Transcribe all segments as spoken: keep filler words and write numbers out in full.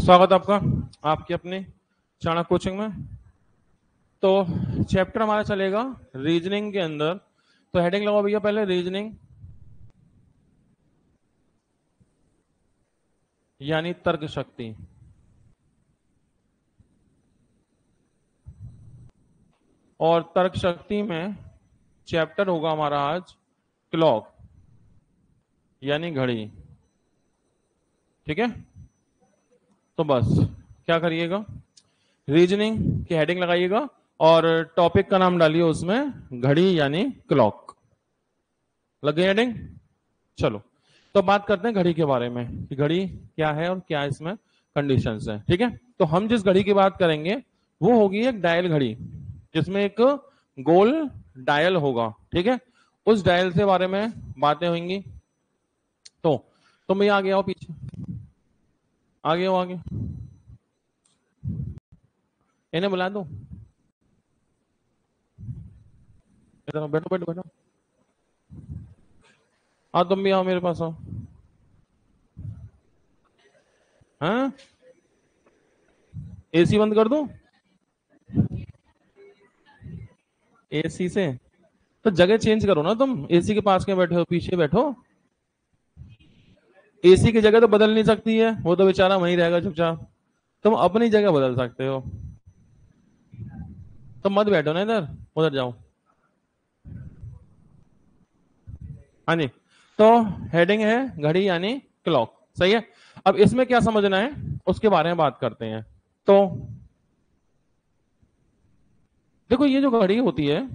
स्वागत आपका आपकी अपनी चाणक्य कोचिंग में। तो चैप्टर हमारा चलेगा रीजनिंग के अंदर। तो हेडिंग लगाओ भैया पहले, रीजनिंग यानी तर्क शक्ति। और तर्क शक्ति में चैप्टर होगा हमारा आज क्लॉक यानी घड़ी। ठीक है, तो बस क्या करिएगा, रीजनिंग की हेडिंग लगाइएगा और टॉपिक का नाम डालिए उसमें घड़ी यानी क्लॉक। लग गई हेडिंग? चलो तो बात करते हैं घड़ी के बारे में कि घड़ी क्या है और क्या इसमें कंडीशंस हैं। ठीक है, तो हम जिस घड़ी की बात करेंगे वो होगी एक डायल घड़ी, जिसमें एक गोल डायल होगा। ठीक है, उस डायल से बारे में बातें होंगी। तो तुम भैया आगे आओ, पीछे आगे आओ, आगे इन्हें बुला दो, इधर बैठो बैठो बैठो। हाँ तुम भी आओ, मेरे पास आओ। हाँ एसी बंद कर दो, एसी से तो जगह चेंज करो ना। तुम एसी के पास में बैठे हो, पीछे बैठो। एसी की जगह तो बदल नहीं सकती है, वो तो बेचारा वहीं रहेगा चुपचाप। तुम अपनी जगह बदल सकते हो। तो मत बैठो ना इधर, उधर जाओ। हाँ जी, तो हेडिंग है घड़ी यानी क्लॉक। सही है, अब इसमें क्या समझना है उसके बारे में बात करते हैं। तो देखो, ये जो घड़ी होती है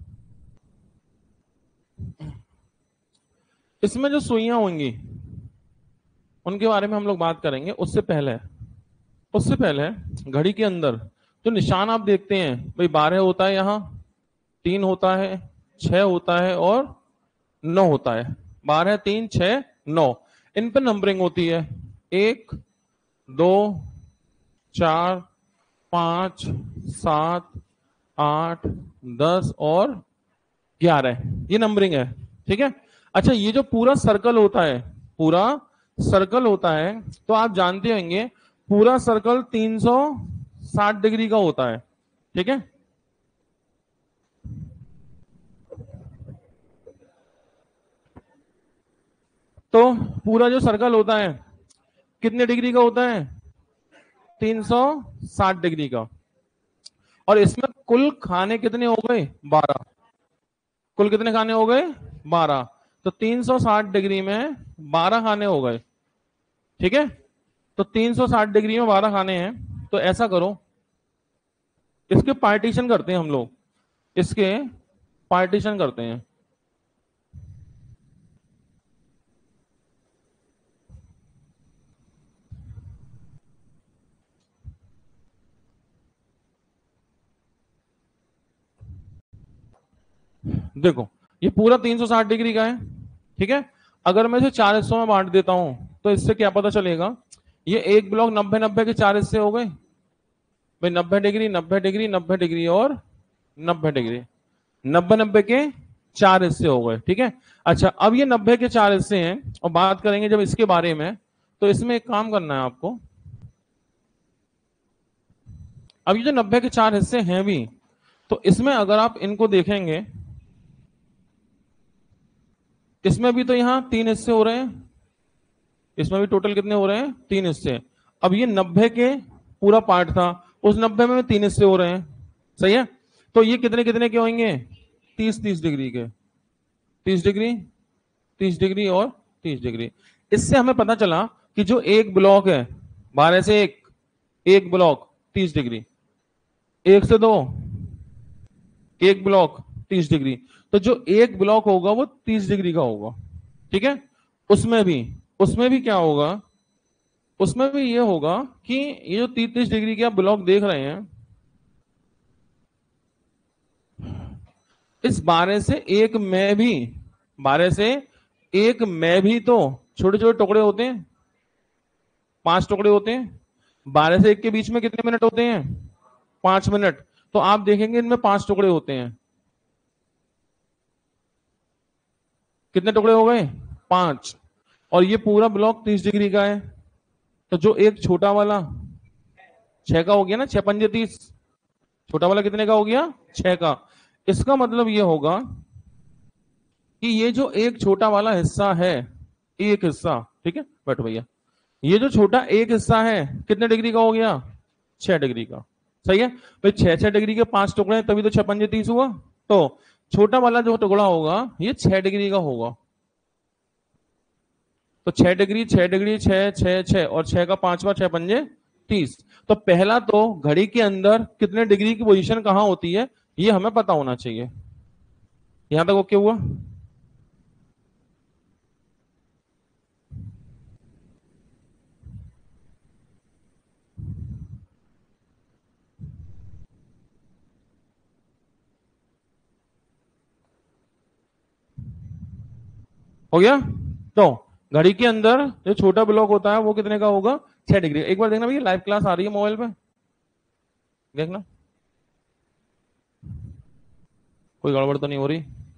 इसमें जो सुइयां होंगी उनके बारे में हम लोग बात करेंगे। उससे पहले उससे पहले घड़ी के अंदर जो निशान आप देखते हैं, भाई बारह होता है, यहाँ तीन होता है, छह होता है और नौ होता है। बारह, तीन, छह, नौ, इन पर नंबरिंग होती है। एक, दो, चार, पांच, सात, आठ, दस और ग्यारह, ये नंबरिंग है। ठीक है, अच्छा ये जो पूरा सर्कल होता है, पूरा सर्कल होता है, तो आप जानते होंगे पूरा सर्कल तीन सौ साठ डिग्री का होता है। ठीक है, तो पूरा जो सर्कल होता है कितने डिग्री का होता है? तीन सौ साठ डिग्री का। और इसमें कुल खाने कितने हो गए? बारह। कुल कितने खाने हो गए? बारह। तो तीन सौ साठ डिग्री में बारह खाने हो गए। ठीक है, तो तीन सौ साठ डिग्री में बारह खाने हैं। तो ऐसा करो, इसके पार्टीशन करते हैं हम लोग, इसके पार्टीशन करते हैं। देखो, ये पूरा तीन सौ साठ डिग्री का है। ठीक है, अगर मैं इसे चार हिस्सों में बांट देता हूं तो इससे क्या पता चलेगा? ये एक ब्लॉक नब्बे नब्बे के चार हिस्से हो गए भाई, नब्बे डिग्री, नब्बे डिग्री, नब्बे डिग्री और नब्बे डिग्री, नब्बे नब्बे के चार हिस्से हो गए। ठीक है, अच्छा अब ये नब्बे के चार हिस्से हैं और बात करेंगे जब इसके बारे में, तो इसमें एक काम करना है आपको। अब ये जो नब्बे के चार हिस्से हैं भी, तो इसमें अगर आप इनको देखेंगे, इसमें भी तो यहां तीन हिस्से हो रहे हैं, इसमें भी टोटल कितने हो रहे हैं? तीन हिस्से। अब ये नब्बे के पूरा पार्ट था, उस नब्बे में तीन हिस्से हो रहे हैं। सही है, तो ये कितने कितने के होंगे? तीस तीस डिग्री के, तीस डिग्री, तीस डिग्री और तीस डिग्री। इससे हमें पता चला कि जो एक ब्लॉक है, बारह से एक, एक ब्लॉक तीस डिग्री, एक से दो, एक ब्लॉक तीस डिग्री। तो जो एक ब्लॉक होगा वो तीस डिग्री का होगा। ठीक है, उसमें भी उसमें भी क्या होगा? उसमें भी ये होगा कि ये जो तीस तीस डिग्री के आप ब्लॉक देख रहे हैं, इस बारह से एक में भी, बारह से एक में भी तो छोटे छोटे टुकड़े होते हैं, पांच टुकड़े होते हैं। बारह से एक के बीच में कितने मिनट होते हैं? पांच मिनट। तो आप देखेंगे इनमें पांच टुकड़े होते हैं। कितने टुकड़े हो गए? पांच। और ये पूरा ब्लॉक तीस डिग्री का है। तो जो एक छोटा वाला छह का हो गया ना, छह पंजे तीस। छोटा वाला कितने का हो गया, छह का। इसका मतलब ये होगा कि ये जो एक छोटा वाला हिस्सा है, एक हिस्सा, ठीक है बैठो भैया, ये जो छोटा एक हिस्सा है कितने डिग्री का हो गया, छह डिग्री का। सही है भाई, छह छह डिग्री के पांच टुकड़े हैं, तभी तो छह पंजे तीस हुआ। तो छोटा वाला जो टुकड़ा होगा ये छह डिग्री का होगा। तो छह डिग्री, छह डिग्री, छह छह छह और छह का पांचवा, छह पंजे तीस। तो पहला तो घड़ी के अंदर कितने डिग्री की पोजीशन कहां होती है ये हमें पता होना चाहिए। यहां तक ओके हुआ। हो गया। तो घड़ी के अंदर जो छोटा ब्लॉक होता है वो कितने का होगा, छह डिग्री। एक बार देखना भैया, लाइव क्लास आ रही है मोबाइल पे, देखना कोई गड़बड़ तो नहीं हो रही।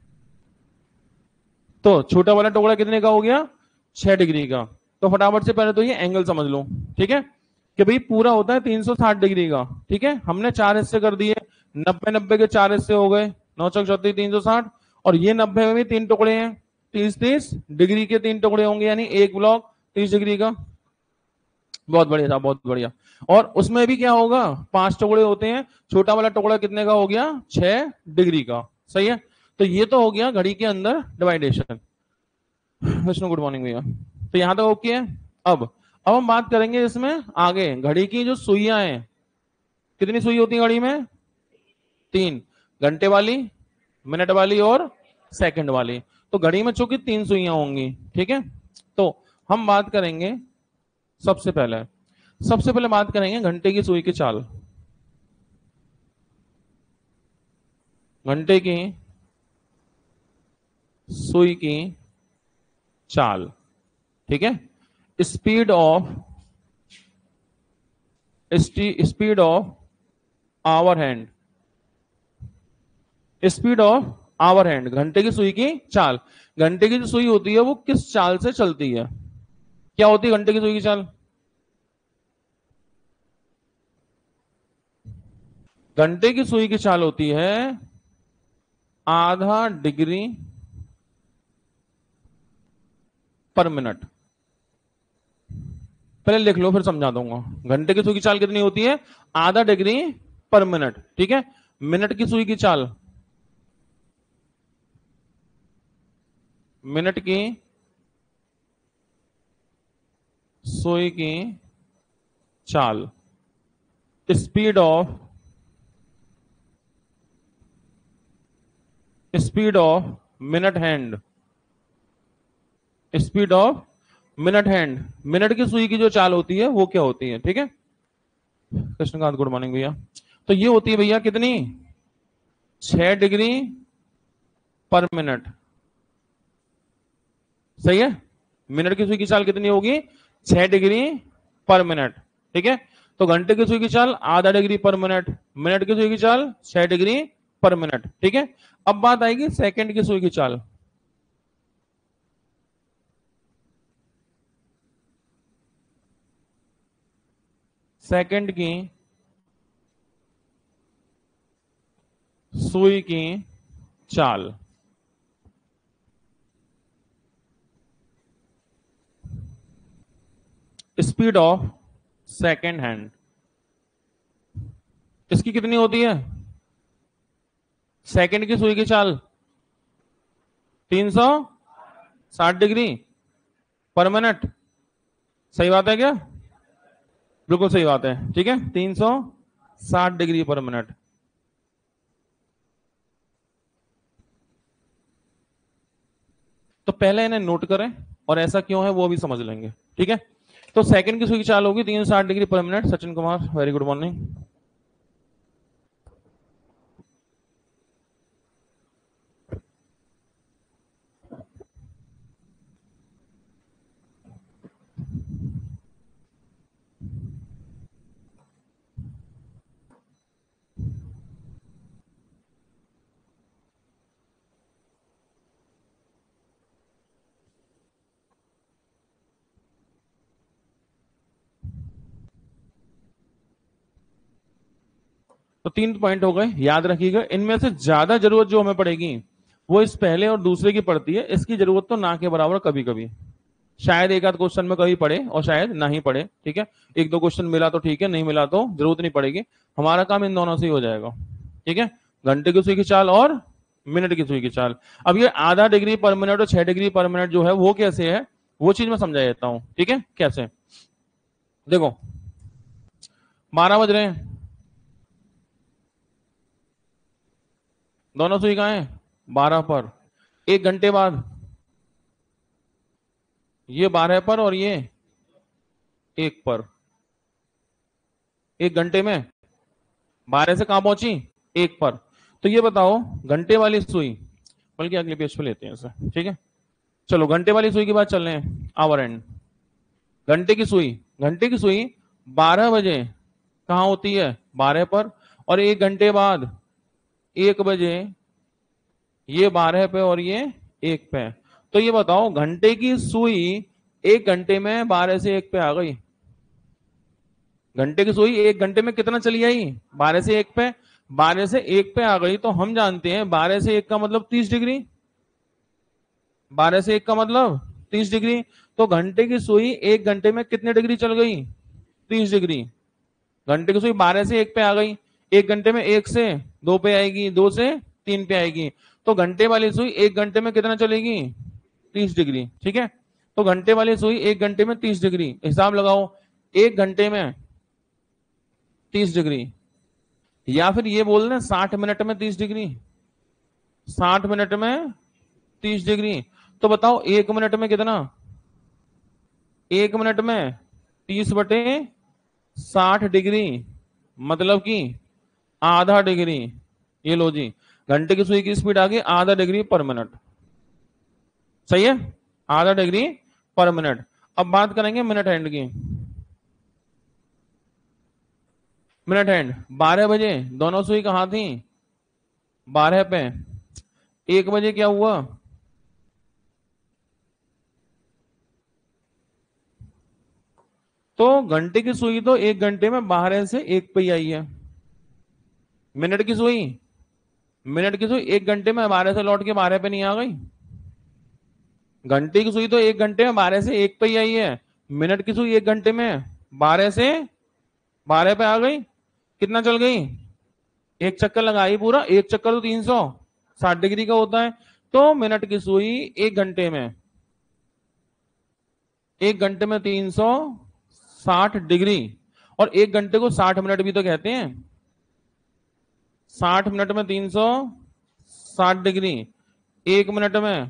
तो छोटा वाला टुकड़ा कितने का हो गया, छह डिग्री का। तो फटाफट से पहले तो ये एंगल समझ लो, ठीक है, कि भाई पूरा होता है तीन सौ साठ डिग्री का। ठीक है, हमने चार हिस्से कर दिए, नब्बे नब्बे के चार हिस्से हो गए, नौ चौक चौतीस, तीन सौ साठ। और ये नब्बे में भी तीन टुकड़े हैं, तीस तीस डिग्री के तीन टुकड़े होंगे, यानी एक ब्लॉक तीस डिग्री का। बहुत बढ़िया था, बहुत बढ़िया। और उसमें भी क्या होगा, पांच टुकड़े होते हैं, छोटा वाला टुकड़ा कितने का हो गया, छह डिग्री का। सही है। तो ये तो हो गया घड़ी के अंदर डिवाइडेशन। विष्णु गुड मॉर्निंग भैया। तो यहां तक ओके है। अब अब हम बात करेंगे इसमें आगे, घड़ी की जो सुइयां हैं, कितनी सुई होती है घड़ी में, तीन। घंटे वाली, मिनट वाली और सेकंड वाली। तो घड़ी में चूंकि तीन सुइयां होंगी, ठीक है। तो हम बात करेंगे सबसे पहले, सबसे पहले बात करेंगे घंटे की सुई की चाल। घंटे की सुई की चाल, ठीक है। Speed of speed of hour hand, speed of hour hand, घंटे की सुई की चाल। घंटे की जो सुई होती है वो किस चाल से चलती है, क्या होती है घंटे की सुई की चाल। घंटे की सुई की चाल होती है आधा डिग्री पर मिनट। पहले लिख लो फिर समझा दूंगा। घंटे की सुई की चाल कितनी होती है, आधा डिग्री पर मिनट, ठीक है। मिनट की सुई की चाल, मिनट की सुई की चाल, speed of speed of minute hand, speed of minute hand. Minute की सुई की जो चाल होती है वो क्या होती है, ठीक है। कृष्णकांत गुड मॉर्निंग भैया। तो ये होती है भैया कितनी, छह डिग्री पर मिनट। सही है। मिनट की सुई की चाल कितनी होगी, छह डिग्री पर मिनट, ठीक है। तो घंटे की सुई की चाल आधा डिग्री पर मिनट, मिनट की सुई की चाल छह डिग्री पर मिनट, ठीक है। अब बात आएगी सेकंड की सुई की चाल। सेकंड की सुई की चाल, स्पीड ऑफ सेकंड हैंड, इसकी कितनी होती है, सेकंड की सुई की चाल तीन सौ साठ डिग्री पर मिनट। सही बात है क्या, बिल्कुल सही बात है, ठीक है, तीन सौ साठ डिग्री पर मिनट। तो पहले इन्हें नोट करें और ऐसा क्यों है वो भी समझ लेंगे, ठीक है। तो सेकंड की सुई की चाल होगी तीन सौ साठ डिग्री पर minute. Sachin Kumar very good morning. तो तीन पॉइंट हो गए, याद रखिएगा। इनमें से ज्यादा जरूरत जो हमें पड़ेगी वो इस पहले और दूसरे की पड़ती है, इसकी जरूरत तो ना के बराबर कभी कभी, शायद एक आध क्वेश्चन में कभी पड़े और शायद ना ही पड़े, ठीक है। एक दो क्वेश्चन मिला तो ठीक है, नहीं मिला तो जरूरत नहीं पड़ेगी। हमारा काम इन दोनों से ही हो जाएगा, ठीक है। घंटे की सुई की चाल और मिनट की सुई की चाल। अब ये आधा डिग्री पर मिनट और छह डिग्री पर मिनट जो है वो कैसे है, वो चीज मैं समझा देता हूं, ठीक है। कैसे, देखो बारह बज रहे हैं, दोनों सुई कहां है, बारह पर। एक घंटे बाद ये बारह पर और ये एक पर। एक घंटे में बारह से कहां पहुंची, एक पर। तो ये बताओ घंटे वाली सुई, बल्कि अगले पेज पे लेते हैं इसे, ठीक है। चलो घंटे वाली सुई की बात चल रहे हैं, आवर एंड। घंटे की सुई, घंटे की सुई बारह बजे कहां होती है, बारह पर। और एक घंटे बाद एक बजे ये बारह पे और ये एक पे। तो ये बताओ घंटे की सुई एक घंटे में बारह से एक पे आ गई। घंटे की सुई एक घंटे में कितना चली आई, बारह से एक पे। बारह से एक पे आ गई तो हम जानते हैं बारह से एक का मतलब तीस डिग्री। बारह से एक का मतलब तीस डिग्री। तो घंटे की सुई एक घंटे में कितने डिग्री चल गई, तीस डिग्री। घंटे की सुई बारह से एक पे आ गई, एक घंटे में एक से दो पे आएगी, दो से तीन पे आएगी। तो घंटे वाली सुई एक घंटे में कितना चलेगी, तीस डिग्री, ठीक है। तो घंटे वाली सुई एक घंटे में तीस डिग्री, हिसाब लगाओ, एक घंटे में तीस डिग्री। या फिर ये बोल दें साठ मिनट में तीस डिग्री, साठ मिनट में तीस डिग्री। तो बताओ एक मिनट में कितना, एक मिनट में तीस बटे साठ डिग्री, मतलब कि आधा डिग्री। ये लो जी, घंटे की सुई की स्पीड आ गई आधा डिग्री पर मिनट, सही है, आधा डिग्री पर मिनट। अब बात करेंगे मिनट हैंड की। मिनट हैंड बारह बजे दोनों सुई कहां थी, बारह पे। एक बजे क्या हुआ, तो घंटे की सुई तो एक घंटे में बारह से एक पे ही आई है। मिनट की सुई, मिनट की सुई एक घंटे में बारह से लौट के बारह पे नहीं आ गई। घंटे की सुई तो एक घंटे में बारह से एक पे ही आई है। मिनट की सुई एक घंटे में बारह से बारह पे आ गई, कितना चल गई, एक चक्कर लगाई पूरा, एक चक्कर तो तीन सौ साठ डिग्री का होता है। तो मिनट की सुई एक घंटे में, एक घंटे में तीन सौ साठ डिग्री। और एक घंटे को साठ मिनट भी तो कहते हैं, साठ मिनट में तीन सौ साठ डिग्री, एक मिनट में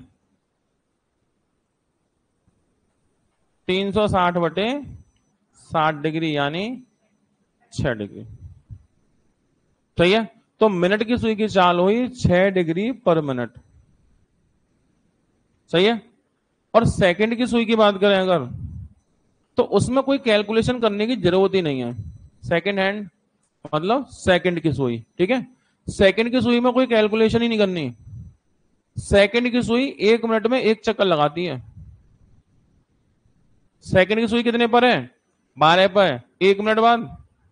तीन सौ साठ बटे साठ डिग्री यानी छह डिग्री, सही है। तो मिनट की सुई की चाल हुई छह डिग्री पर मिनट, सही है। और सेकंड की सुई की बात करें अगर, तो उसमें कोई कैलकुलेशन करने की जरूरत ही नहीं है। सेकंड हैंड मतलब सेकंड की सुई, ठीक है। सेकंड की सुई में कोई कैलकुलेशन ही नहीं करनी। सेकंड की सुई एक मिनट में एक चक्कर लगाती है। सेकंड की सुई कितने पर है, बारह पर है। एक मिनट बाद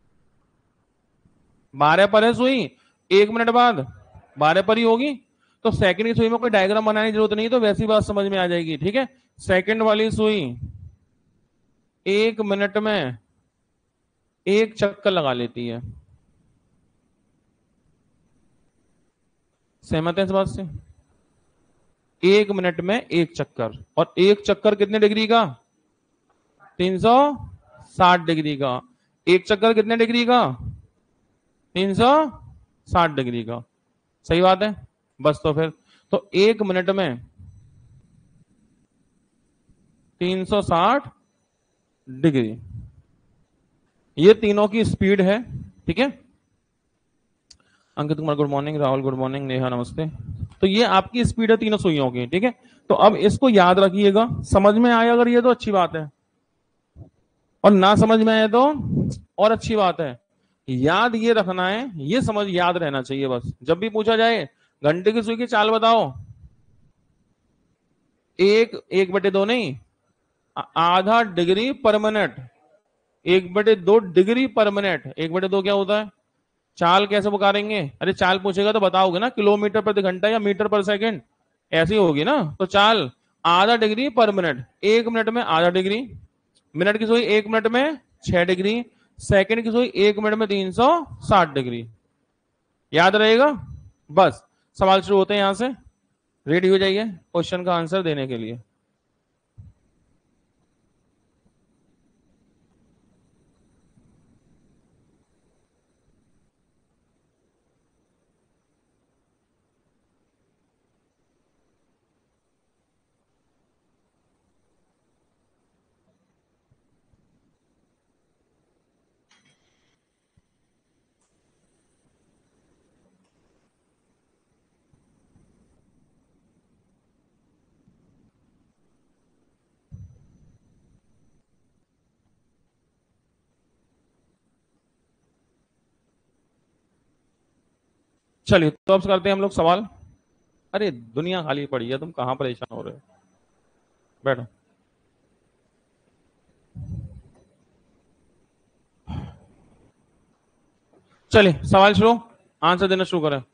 बारह पर है सुई, एक मिनट बाद बारह पर ही होगी। तो सेकंड की सुई में कोई डायग्राम बनाने की जरूरत नहीं, तो वैसी बात समझ में आ जाएगी, ठीक है। सेकंड वाली सुई एक मिनट में एक चक्कर लगा लेती है, सहमत है इस बात से। एक मिनट में एक चक्कर, और एक चक्कर कितने डिग्री का, तीन सौ साठ डिग्री का। एक चक्कर कितने डिग्री का, तीन सौ साठ डिग्री का, सही बात है। बस तो फिर तो एक मिनट में तीन सौ साठ डिग्री, ये तीनों की स्पीड है, ठीक है। Ankit Kumar good morning, Rahul good morning, Neha नमस्ते। तो ये आपकी स्पीड है तीनों सुइयों की, ठीक है। तो अब इसको याद रखिएगा, समझ में आए अगर ये तो अच्छी बात है, और ना समझ में आए तो और अच्छी बात है। याद ये रखना है, ये समझ याद रहना चाहिए बस। जब भी पूछा जाए घंटे की सुई की चाल बताओ, एक एक बटे दो नहीं, आधा डिग्री पर मिनट, एक बटे दो डिग्री पर मिनट। एक बटे दो क्या होता है, चाल कैसे पुकारेंगे? अरे चाल पूछेगा तो बताओगे ना, किलोमीटर प्रति घंटा या मीटर पर सेकंड, ऐसी होगी ना। तो चाल आधा डिग्री पर मिनट, एक मिनट में आधा डिग्री, मिनट की सुई एक मिनट में छह डिग्री, सेकंड की सुई एक मिनट में तीन सौ साठ डिग्री। याद रहेगा? बस सवाल शुरू होते हैं यहां से। रेडी हो जाइए क्वेश्चन का आंसर देने के लिए। चलिए तो अब करते हैं हम लोग सवाल। अरे दुनिया खाली पड़ी है, तुम कहां परेशान हो रहे हो? बैठो। चलिए सवाल शुरू, आंसर देना शुरू करें।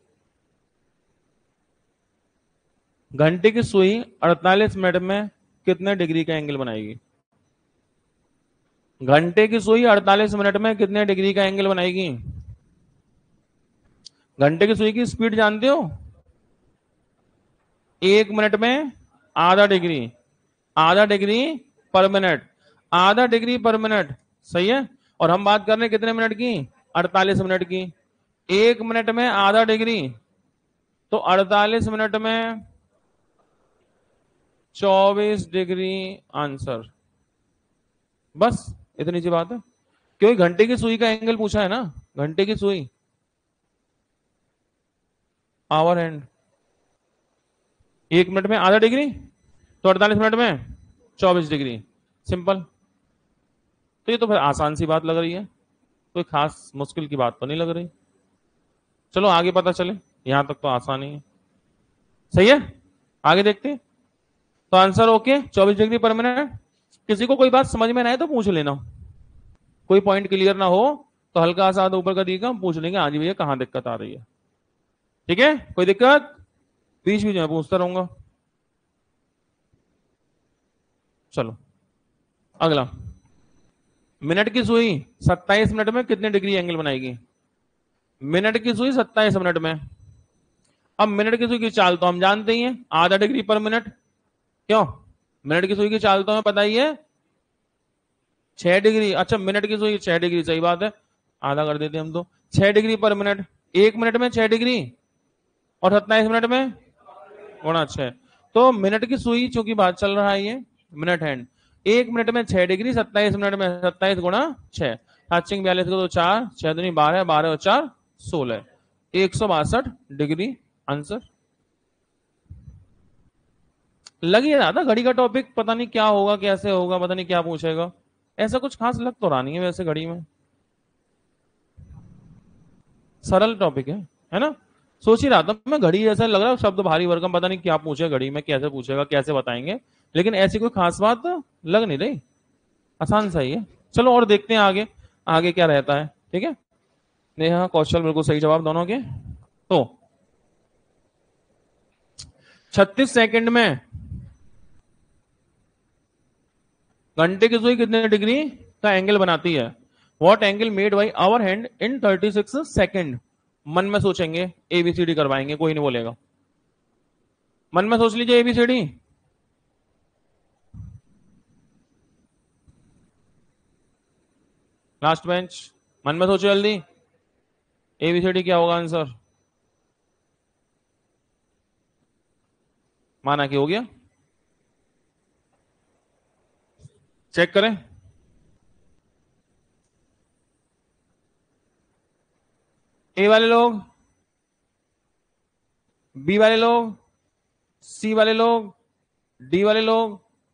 घंटे की सुई अड़तालीस मिनट में कितने डिग्री का एंगल बनाएगी? घंटे की सुई अड़तालीस मिनट में कितने डिग्री का एंगल बनाएगी? घंटे की सुई की स्पीड जानते हो? एक मिनट में आधा डिग्री, आधा डिग्री पर मिनट, आधा डिग्री पर मिनट, सही है। और हम बात कर रहे हैं कितने मिनट की? अड़तालीस मिनट की। एक मिनट में आधा डिग्री, तो अड़तालीस मिनट में चौबीस डिग्री आंसर। बस इतनी सी बात है। क्योंकि घंटे की सुई का एंगल पूछा है ना, घंटे की सुई, आवर हैंड। एक मिनट में आधा डिग्री, तो अड़तालीस मिनट में चौबीस डिग्री, सिंपल। तो ये तो फिर आसान सी बात लग रही है, कोई खास मुश्किल की बात तो नहीं लग रही। चलो आगे पता चले, यहां तक तो आसान ही है। सही है, आगे देखते हैं। तो आंसर ओके, चौबीस डिग्री पर मिनट। किसी को कोई बात समझ में ना आए तो पूछ लेना, कोई पॉइंट क्लियर ना हो तो हल्का सा ऊपर का दिएगा, पूछ लेंगे आज भैया कहां दिक्कत आ रही है। ठीक है, कोई दिक्कत? बीच बीच में पूछता रहूंगा। चलो अगला। मिनट की सुई सत्ताईस मिनट में कितने डिग्री एंगल बनाएगी? मिनट की सुई सत्ताईस मिनट में। अब मिनट की सुई की चाल तो हम जानते ही हैं, आधा डिग्री पर मिनट। क्यों? मिनट की सुई की चाल तो हमें पता ही है, छह डिग्री। अच्छा मिनट की सुई छह डिग्री, सही बात है, आधा कर देते हम तो। छह डिग्री पर मिनट, एक मिनट में छह डिग्री, और सत्ताईस मिनट में गुणा छह। तो मिनट की सुई चूंकि बात चल रहा है, ये मिनट हैंड, एक मिनट में छह डिग्री, सत्ताईस मिनट में सत्ताईस गुणा छह, सात बयालीस को तो चार, छह दूनी बारह, बारह और चार सोलह, एक सौ बासठ डिग्री आंसर। लग ही रहा था घड़ी का टॉपिक पता नहीं क्या होगा, कैसे होगा, पता नहीं क्या पूछेगा। ऐसा कुछ खास लग तो रहा नहीं है वैसे घड़ी में, सरल टॉपिक है है ना। सोच ही रहा था मैं, घड़ी जैसा लग रहा है, शब्द भारी भरकम, पता नहीं क्या पूछेगा घड़ी में, कैसे पूछेगा, कैसे बताएंगे। लेकिन ऐसी कोई खास बात लग नहीं रही, आसान सा ही है। चलो और देखते हैं आगे, आगे क्या रहता है। ठीक है, नेहा कौशल बिल्कुल सही जवाब दोनों के। तो छत्तीस सेकंड में घंटे की सुई कितने डिग्री का एंगल बनाती है? What angle made by hour hand in thirty six second? मन में सोचेंगे, एबीसीडी करवाएंगे, कोई नहीं बोलेगा। मन में सोच लीजिए एबीसीडी। लास्ट बेंच, मन में सोचो जल्दी, एबीसीडी क्या होगा आंसर? माना कि हो गया, चेक करें। ए वाले लोग, बी वाले लोग, सी वाले लोग, डी वाले लोग।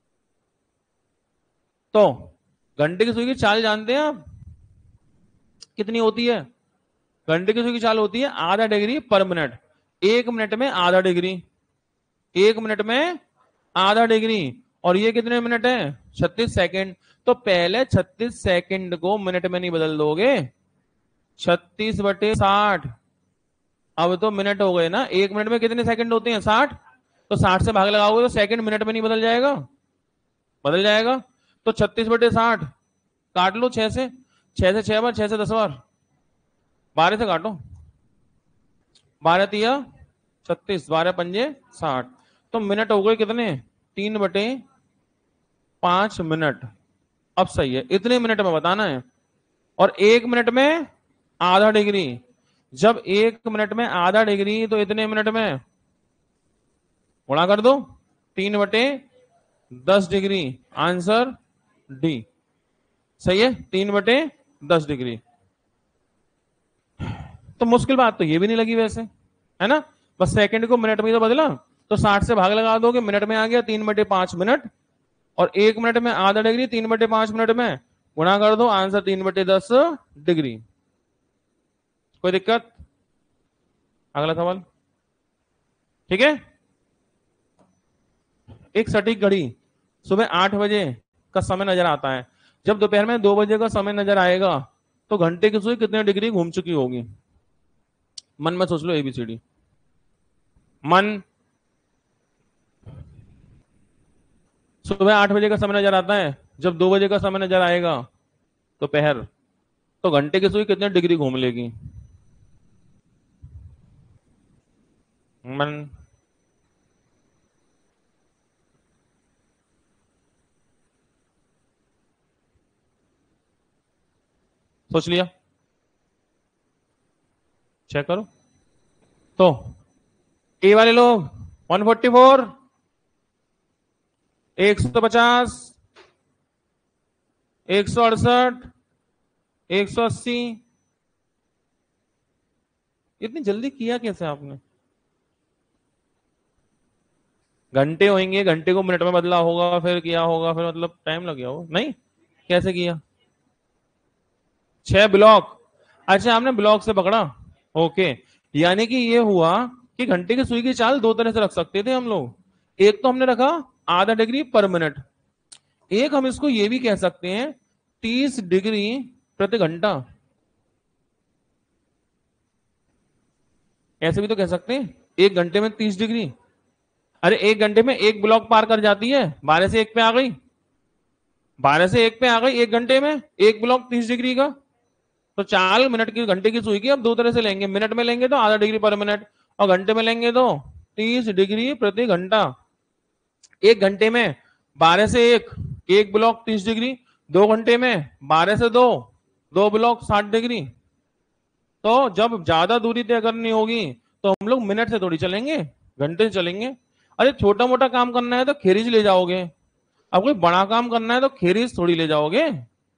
तो घंटे की सुई की चाल जानते हैं आप कितनी होती है? घंटे की सुई की चाल होती है आधा डिग्री पर मिनट। एक मिनट में आधा डिग्री, एक मिनट में आधा डिग्री, और ये कितने मिनट है? छत्तीस सेकंड। तो पहले छत्तीस सेकंड को मिनट में नहीं बदल दोगे, छत्तीस बटे साठ। अब तो मिनट हो गए ना, एक मिनट में कितने सेकंड होते हैं? साठ। तो साठ से भाग लगाओगे तो सेकंड मिनट में नहीं बदल जाएगा? बदल जाएगा। तो छत्तीस बटे साठ काट लो छह से, छह से छह बार, छह से दस बार, बारह से काटो, बारह तिया छत्तीस, बारह पंजे साठ। तो मिनट हो गए कितने? तीन बटे पांच मिनट। अब सही है, इतने मिनट में बताना है। और एक मिनट में आधा डिग्री, जब एक मिनट में आधा डिग्री तो इतने मिनट में गुणा कर दो, तीन बटे दस डिग्री। आंसर डी सही है, तीन बटे दस डिग्री। तो मुश्किल बात तो ये भी नहीं लगी वैसे, है ना? बस सेकंड को मिनट में तो बदला, तो साठ से भाग लगा दोगे, मिनट में आ गया तीन बटे पांच मिनट। और एक मिनट में आधा डिग्री, तीन बटे पांच मिनट में गुणा कर दो, आंसर तीन बटे दस डिग्री। कोई दिक्कत? अगला सवाल, ठीक है। एक सटीक घड़ी सुबह आठ बजे का समय नजर आता है, जब दोपहर में दो बजे का समय नजर आएगा तो घंटे की सुई कितने डिग्री घूम चुकी होगी? मन में सोच लो, एबीसीडी मन। सुबह आठ बजे का समय नजर आता है, जब दो बजे का समय नजर आएगा दोपहर, तो घंटे की सुई कितने डिग्री घूम लेगी? मन। सोच लिया? चेक करो। तो ए वाले लोग एक सौ चौवालीस, एक सौ पचास, एक सौ अड़सठ, एक सौ अस्सी। इतनी जल्दी किया कैसे आपने? घंटे होंगे, घंटे को मिनट में बदला होगा, फिर किया होगा, फिर मतलब टाइम लग गया हो। नहीं, कैसे किया? छह ब्लॉक। अच्छा, आपने ब्लॉक से पकड़ा। ओके, यानी कि ये हुआ कि घंटे की सुई की चाल दो तरह से रख सकते थे हम लोग। एक तो हमने रखा आधा डिग्री पर मिनट, एक हम इसको ये भी कह सकते हैं तीस डिग्री प्रति घंटा। ऐसे भी तो कह सकते हैं, एक घंटे में तीस डिग्री। अरे एक घंटे में एक ब्लॉक पार कर जाती है, बारह से एक पे आ गई, बारह से एक पे आ गई, एक घंटे में एक ब्लॉक तीस डिग्री का। तो चाल मिनट की, घंटे की सुई की अब दो तरह से लेंगे, मिनट में लेंगे तो आधा डिग्री पर मिनट, और घंटे में लेंगे तो तीस डिग्री प्रति घंटा। एक घंटे में बारह से एक, एक ब्लॉक तीस डिग्री। दो घंटे में बारह से दो, दो ब्लॉक साठ डिग्री। तो जब ज्यादा दूरी तय करनी होगी तो हम लोग मिनट से थोड़ी चलेंगे, घंटे से चलेंगे। अरे छोटा मोटा काम करना है तो खेरीज ले जाओगे, अब कोई बड़ा काम करना है तो खेरीज थोड़ी ले जाओगे।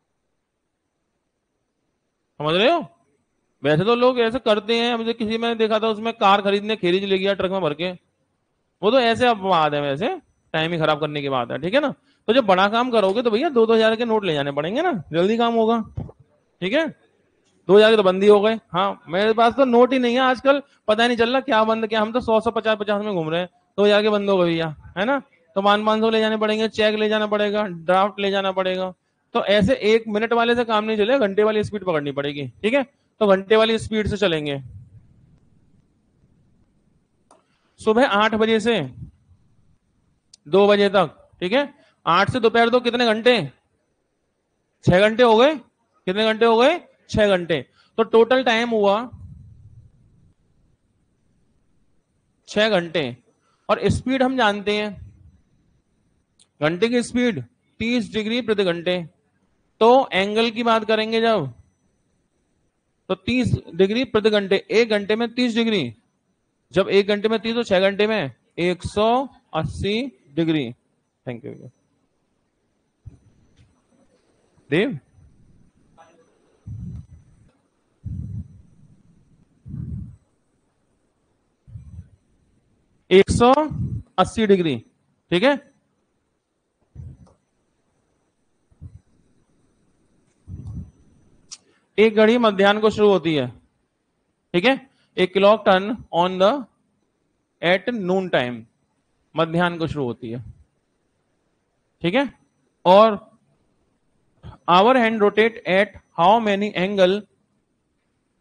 समझ रहे हो? वैसे तो लोग ऐसे करते हैं, मुझे किसी में देखा था उसमें कार खरीदने खेरीज ले गया ट्रक में भर के, वो तो ऐसे अपवाद है, वैसे टाइम ही खराब करने की बात है, ठीक है ना। तो जब बड़ा काम करोगे तो भैया दो दो हजार के नोट ले जाने पड़ेंगे ना, जल्दी काम होगा, ठीक है। दो हजार के तो बंदी हो गए। हाँ, मेरे पास तो नोट ही नहीं है आजकल, पता ही नहीं चल रहा क्या बंद क्या, हम तो सौ सौ पचास पचास में घूम रहे हैं। दो हजार के बंद हो गए भैया, है ना। तो पांच पांच सौ ले जाने पड़ेंगे, चेक ले जाना पड़ेगा, ड्राफ्ट ले जाना पड़ेगा। तो ऐसे एक मिनट वाले से काम नहीं चलेगा, घंटे वाली स्पीड पकड़नी पड़ेगी, ठीक है। तो घंटे वाली स्पीड से चलेंगे। सुबह आठ बजे से दो बजे तक, ठीक है। आठ से दोपहर दो कितने घंटे? छह घंटे हो गए। कितने घंटे हो गए? छह घंटे। तो टोटल टाइम हुआ छह घंटे। और स्पीड हम जानते हैं, घंटे की स्पीड तीस डिग्री प्रति घंटे। तो एंगल की बात करेंगे जब, तो तीस डिग्री प्रति घंटे, एक घंटे में तीस डिग्री, जब एक घंटे में तीस तो छह घंटे में एक सौ अस्सी डिग्री। थैंक यू देव। एक सौ अस्सी डिग्री, ठीक है। एक घड़ी मध्याह्न को शुरू होती है, ठीक है। एक clock turn on the at noon time, मध्याह्न को शुरू होती है, ठीक है। और hour hand rotate at how many angle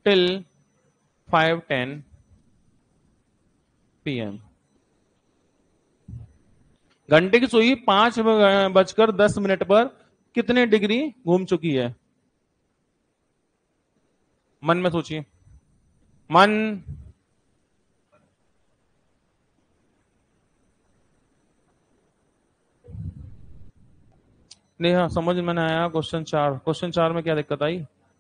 till five ten P M. घंटे की सुई पांच बजकर दस मिनट पर कितने डिग्री घूम चुकी है? मन में सोचिए, मन। नेहा समझ में नहीं आया क्वेश्चन चार। क्वेश्चन चार में क्या दिक्कत आई,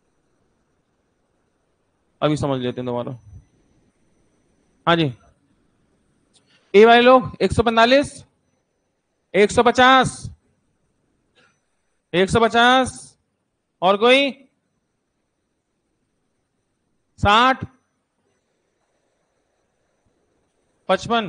अभी समझ लेते हैं दोबारा। हाँ जी, ए वाले लोग एक सौ पैंतालीस, एक सौ पचास, एक सौ पचास, और कोई साठ, पचपन।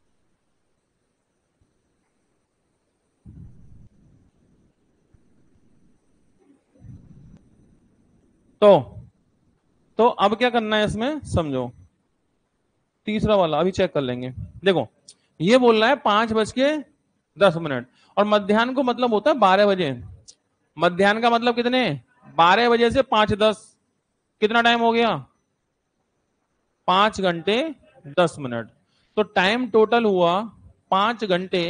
तो तो अब क्या करना है इसमें समझो, तीसरा वाला अभी चेक कर लेंगे। देखो ये बोल रहा है पांच बज के दस मिनट, और मध्याह्न को मतलब होता है बारह बजे। मध्याह्न का मतलब कितने, बारह बजे से पांच दस, कितना टाइम हो गया, पांच घंटे दस मिनट। तो टाइम टोटल हुआ पांच घंटे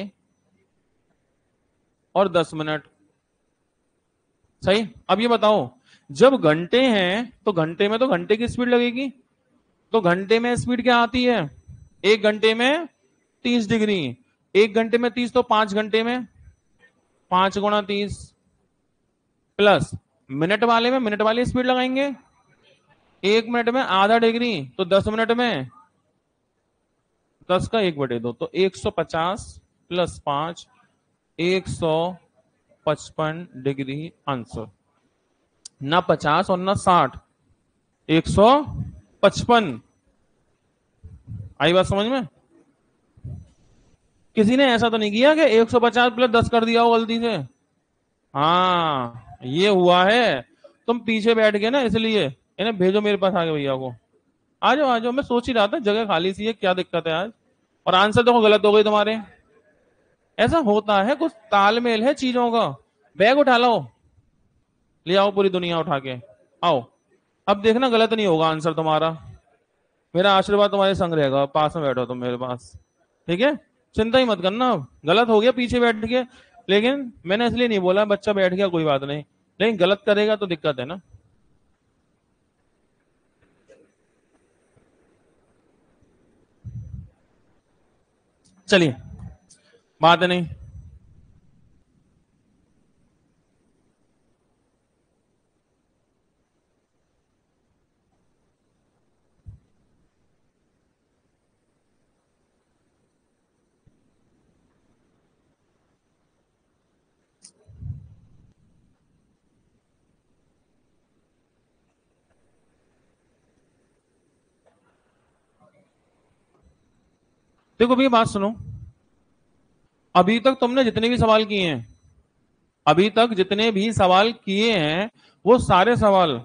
और दस मिनट। सही। अब ये बताओ, जब घंटे हैं तो घंटे में तो घंटे की स्पीड लगेगी, तो घंटे में स्पीड क्या आती है, एक घंटे में तीस डिग्री। एक घंटे में तीस तो पांच घंटे में पांच गुणा तीस, प्लस मिनट वाले में मिनट वाली स्पीड लगाएंगे, एक मिनट में आधा डिग्री, तो दस मिनट में दस का एक बटे दो, तो एक सौ पचास, प्लस पांच, एक सौ पचपन डिग्री आंसर। ना पचास और ना साठ, एक सौ पचपन। आई बात समझ में? किसी ने ऐसा तो नहीं किया कि एक सौ पचास प्लस दस कर दिया हो गलती से? हाँ ये हुआ है, तुम पीछे बैठ गए ना इसलिए। इन्हें भेजो मेरे पास आगे भैया को। आ जाओ आ जाओ, मैं सोच ही रहा था जगह खाली सी है, क्या दिक्कत है आज। और आंसर देखो गलत हो गई तुम्हारे। ऐसा होता है, कुछ तालमेल है चीजों का। बैग उठा लो, ले आओ पूरी दुनिया उठा के, आओ। अब देखना गलत नहीं होगा आंसर तुम्हारा, मेरा आशीर्वाद तुम्हारे संग रहेगा, पास में बैठो तुम मेरे पास, ठीक है। चिंता ही मत करना, अब गलत हो गया पीछे बैठ के, लेकिन मैंने इसलिए नहीं बोला बच्चा बैठ गया कोई बात नहीं, लेकिन गलत करेगा तो दिक्कत है ना। चलिए, बात नहीं। देखो भैया बात सुनो, अभी तक तुमने जितने भी सवाल किए हैं, अभी तक जितने भी सवाल किए हैं, वो सारे सवाल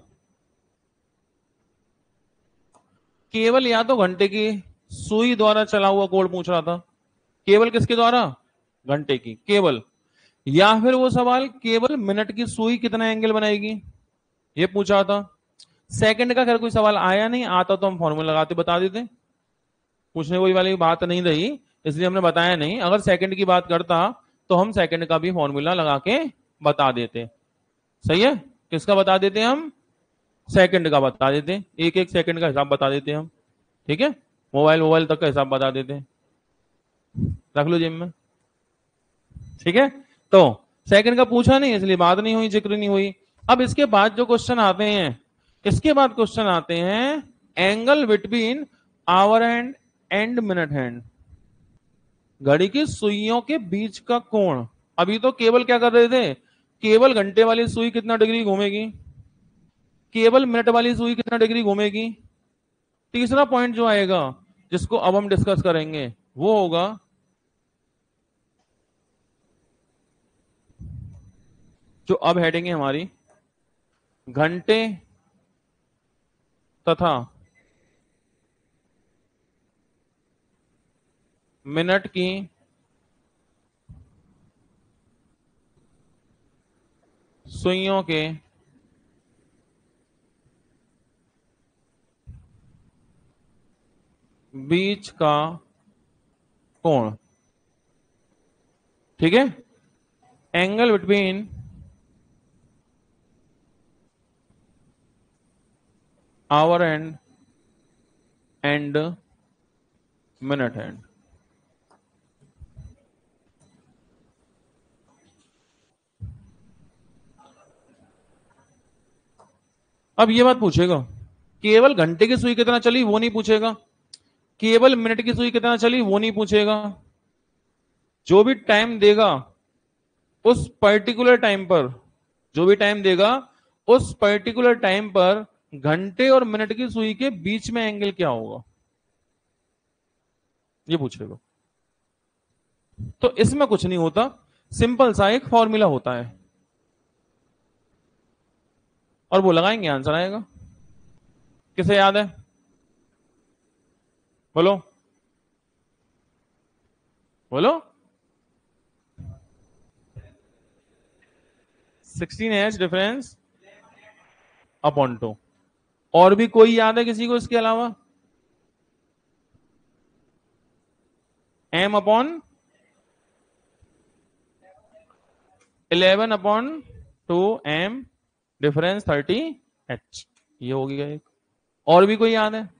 केवल या तो घंटे की सुई द्वारा चला हुआ कोड पूछ रहा था, केवल किसके द्वारा, घंटे की केवल, या फिर वो सवाल केवल मिनट की सुई कितना एंगल बनाएगी ये पूछा था। सेकंड का खैर कोई सवाल आया नहीं, आता तो हम फॉर्मूला लगाते बता देते, पूछने कोई वाली बात नहीं रही, इसलिए हमने बताया नहीं। अगर सेकंड की बात करता तो हम सेकंड का भी फॉर्मूला लगा के बता देते। सही है, किसका बता देते हम, सेकंड का बता देते, एक एक सेकंड का हिसाब बता देते हम, ठीक है। मोबाइल मोबाइल तक का हिसाब बता देते, रख लो जेब में, ठीक है। तो सेकंड का पूछा नहीं इसलिए बात नहीं हुई, जिक्र नहीं हुई। अब इसके बाद जो क्वेश्चन आते हैं, इसके बाद क्वेश्चन आते हैं angle between hour hand and minute hand, घड़ी की सुइयों के बीच का कोण। अभी तो केवल क्या कर रहे थे, केवल घंटे वाली सुई कितना डिग्री घूमेगी, केवल मिनट वाली सुई कितना डिग्री घूमेगी। तीसरा पॉइंट जो आएगा, जिसको अब हम डिस्कस करेंगे, वो होगा जो अब हेडिंग है हमारी, घंटे तथा मिनट की सुइयों के बीच का कोण, ठीक है। Angle between hour and and minute hand. अब ये बात पूछेगा, केवल घंटे की सुई कितना चली वो नहीं पूछेगा, केवल मिनट की सुई कितना चली वो नहीं पूछेगा। जो भी टाइम देगा उस पर्टिकुलर टाइम पर, जो भी टाइम देगा उस पर्टिकुलर टाइम पर घंटे और मिनट की सुई के बीच में एंगल क्या होगा, ये पूछेगा। तो इसमें कुछ नहीं होता, सिंपल सा एक फॉर्मूला होता है और वो लगाएंगे, आंसर आएगा। किसे याद है, बोलो बोलो। Sixteen H difference upon two. और भी कोई याद है किसी को इसके अलावा? M upon eleven upon two M difference thirty H, ये हो गया एक। और भी कोई याद है?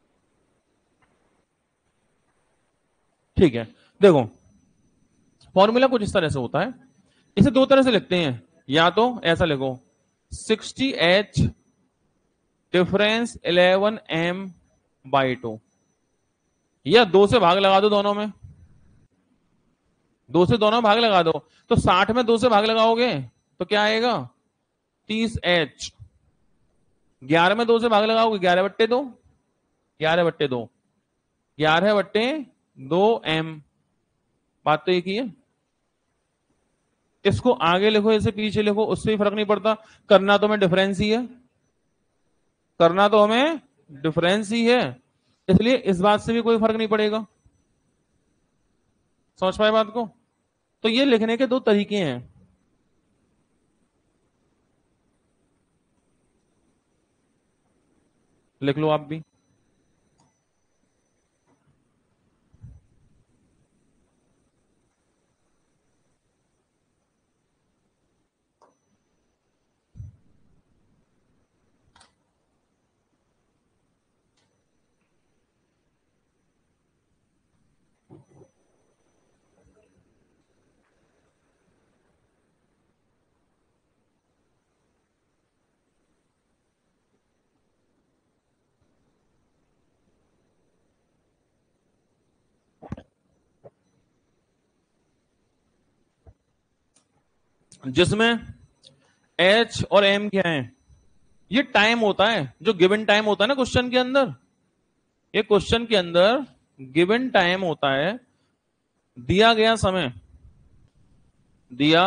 ठीक है, देखो फॉर्मूला कुछ इस तरह से होता है, इसे दो तरह से लिखते हैं। या तो ऐसा लिखो, sixty H difference eleven M by two, या दो से भाग लगा दो दोनों में, दो से दोनों भाग लगा दो, तो साठ में दो से भाग लगाओगे तो क्या आएगा, तीस एच। ग्यारह में दो से भाग लगाओगे, ग्यारह बट्टे दो, ग्यारह बट्टे दो, ग्यारह बट्टे दो एम। बात तो एक ही है। इसको आगे लिखो, इसे पीछे लिखो, उससे भी फर्क नहीं पड़ता, करना तो हमें डिफरेंस ही है, करना तो हमें डिफरेंस ही है, इसलिए इस बात से भी कोई फर्क नहीं पड़ेगा। समझ पाए बात को? तो ये लिखने के दो तरीके हैं। लिख लो आप भी। जिसमें एच और एम क्या है, ये टाइम होता है, जो गिवन टाइम होता है ना क्वेश्चन के अंदर, ये क्वेश्चन के अंदर गिवन टाइम होता है, दिया गया समय, दिया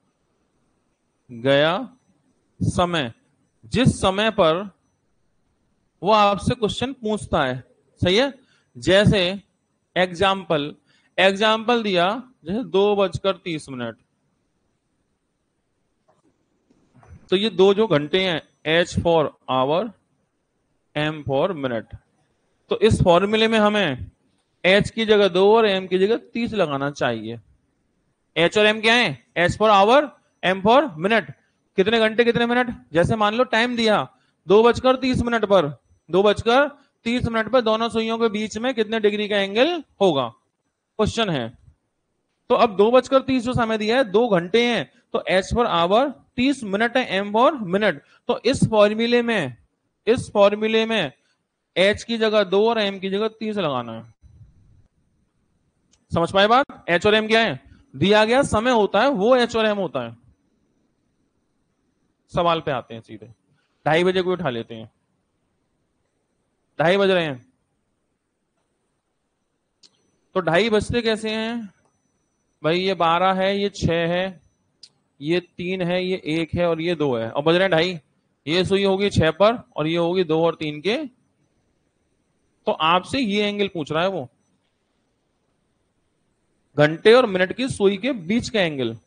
गया समय, जिस समय पर वो आपसे क्वेश्चन पूछता है। सही है। जैसे एग्जाम्पल, एग्जाम्पल दिया जैसे दो बजकर तीस मिनट, तो ये दो जो घंटे हैं, H for hour, M for minute, तो इस फॉर्मूले में हमें एच की जगह दो और एम की जगह तीस लगाना चाहिए। एच और एम क्या है, H for hour, M for minute, कितने घंटे कितने मिनट। जैसे मान लो टाइम दिया दो बजकर तीस मिनट पर, दो बजकर तीस मिनट पर दोनों सुइयों के बीच में कितने डिग्री का एंगल होगा, क्वेश्चन है। तो अब दो बजकर तीस जो समय दिया है, दो घंटे हैं, तो एच फॉर आवर, तीस मिनट है, एम फॉर मिनट। तो इस फॉर्मूले में, इस फॉर्मूले में एच की जगह दो और एम की जगह तीस लगाना है। समझ पाए बात? एच और एम क्या है, दिया गया समय होता है वो एच और एम होता है। सवाल पे आते हैं सीधे, ढाई बजे को उठा लेते हैं, ढाई बज रहे हैं, तो ढाई बजते कैसे हैं भाई, ये बारह है, ये छह है, ये तीन है, ये एक है और ये दो है, और बज रहे हैं ढाई। ये सुई होगी छह पर और ये होगी दो और तीन के, तो आपसे ये एंगल पूछ रहा है वो, घंटे और मिनट की सुई के बीच का एंगल।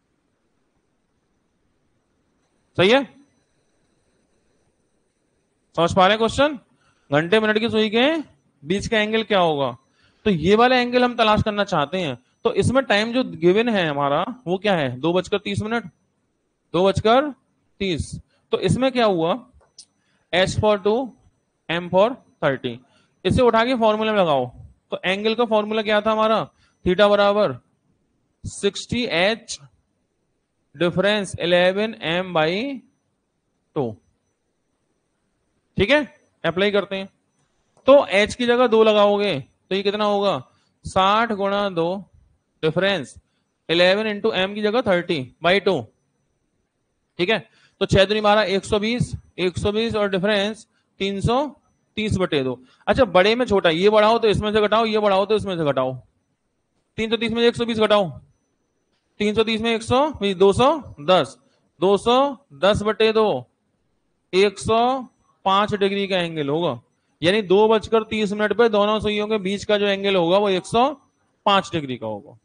सही है, समझ पा रहे हैं क्वेश्चन? घंटे मिनट की सुई के बीच का एंगल क्या होगा? तो ये वाला एंगल हम तलाश करना चाहते हैं। तो इसमें टाइम जो गिवन है हमारा वो क्या है? दो बजकर तीस मिनट, दो बजकर तीस। तो इसमें क्या हुआ? H for two, M for thirty. इसे उठा के फॉर्मूला में लगाओ। तो एंगल का फॉर्मूला क्या था हमारा? थीटा बराबर sixty H difference eleven M by two. ठीक है, अप्लाई करते हैं। तो h की जगह दो लगाओगे तो ये कितना होगा? साठ गुणा दो डिफरेंस इलेवन इंटू एम की जगह थर्टी बाई टू। ठीक है, तो छह दूनी बारह, एक सौ बीस, एक सौ बीस और डिफरेंस तीन सौ तीस बटे दो। अच्छा, बड़े में छोटा, ये बढ़ाओ तो इसमें से घटाओ, ये बढ़ाओ तो इसमें से घटाओ। तीन सौ तीस में एक सौ बीस घटाओ, तीन सौ तीस में एक सौ दो सौ दस, दो सौ दस बटे दो, एक सौ पांच डिग्री का एंगल होगा। यानी दो बजकर तीस मिनट पे दोनों सुइयों के बीच का जो एंगल होगा वो एक सौ पांच डिग्री का होगा।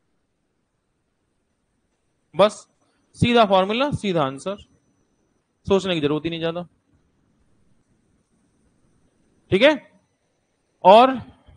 बस सीधा फॉर्मूला, सीधा आंसर, सोचने की जरूरत ही नहीं ज्यादा। ठीक है, और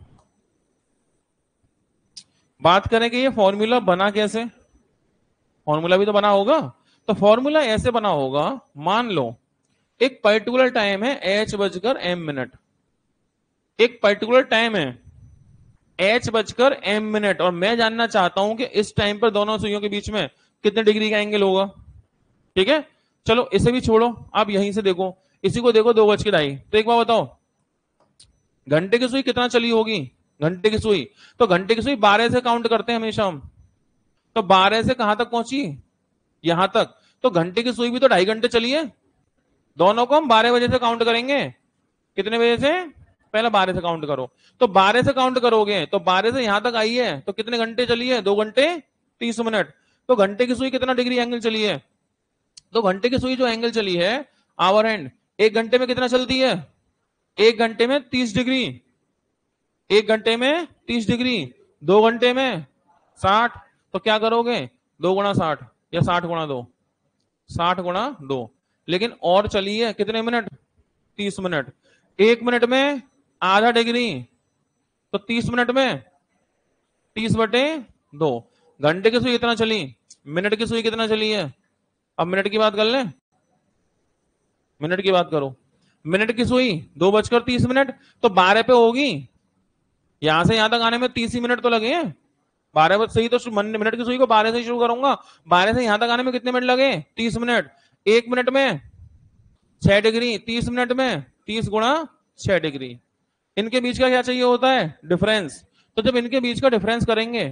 बात करें कि ये फॉर्मूला बना कैसे। फॉर्मूला भी तो बना होगा। तो फॉर्मूला ऐसे बना होगा, मान लो एक पर्टिकुलर टाइम है एच बजकर एम मिनट, एक पर्टिकुलर टाइम है एच बजकर एम मिनट, और मैं जानना चाहता हूं कि इस टाइम पर दोनों सुइयों के बीच में कितने डिग्री का एंगल होगा। ठीक है, चलो इसे भी छोड़ो, आप यहीं से देखो, इसी को देखो, दो बज के ढाई। तो एक बार बताओ, घंटे की सुई कितना चली होगी? घंटे की सुई, तो घंटे की सुई बारह से काउंट करते हैं हमेशा हम। तो बारह से कहां तक पहुंची? यहां तक। तो घंटे की सुई भी तो ढाई घंटे चली है। दोनों को हम बारह बजे से काउंट करेंगे। कितने बजे से? पहले बारह से काउंट करो। तो बारह से काउंट करोगे तो बारह से यहां तक आई है, तो कितने घंटे चली है? दो घंटे तीस मिनट। तो घंटे की सुई कितना डिग्री एंगल चली है? तो घंटे की सुई जो एंगल चली है आवर हैंड, एक घंटे में कितना चलती है? एक घंटे में तीस डिग्री। एक घंटे में तीस डिग्री, दो घंटे में साठ। तो क्या करोगे? दो गुणा साठ या साठ गुणा दो, साठ गुणा दो। लेकिन और चली है कितने मिनट? तीस मिनट। एक मिनट में आधा डिग्री, तो तीस मिनट में तीस बटे दो। घंटे की सुई कितना चली? मिनट की सुई कितना चली है? अब मिनट की बात कर ले, मिनट की बात करो। मिनट की सुई दो बजकर तीस मिनट, तो बारह पे होगी। यहां से यहां तक आने में तीस ही मिनट तो लगे हैं। बारह बजे सही, तो मिनट की सुई को बारह से शुरू करूंगा, बारह से यहां तक आने में कितने मिनट लगे? तीस मिनट। एक मिनट में छह डिग्री, तीस मिनट में तीस गुणा छह डिग्री। इनके बीच का क्या चाहिए होता है? डिफरेंस। तो जब इनके बीच का डिफरेंस करेंगे,